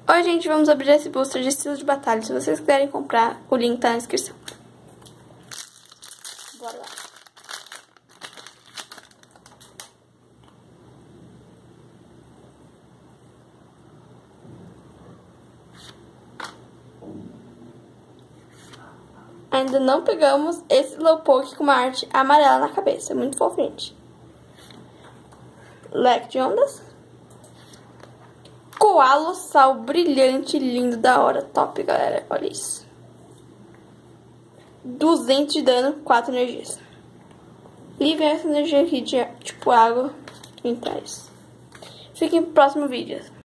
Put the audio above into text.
Oi, gente, vamos abrir esse booster de estilo de batalha. Se vocês quiserem comprar, o link tá na descrição. Bora lá. Ainda não pegamos esse Slowpoke com uma arte amarela na cabeça. É muito fofinho. Leque de ondas. Coalossal brilhante, lindo, da hora. Top, galera. Olha isso. 200 de dano, 4 energias. E vem essa energia aqui de tipo água em trás. Fiquem pro próximo vídeo.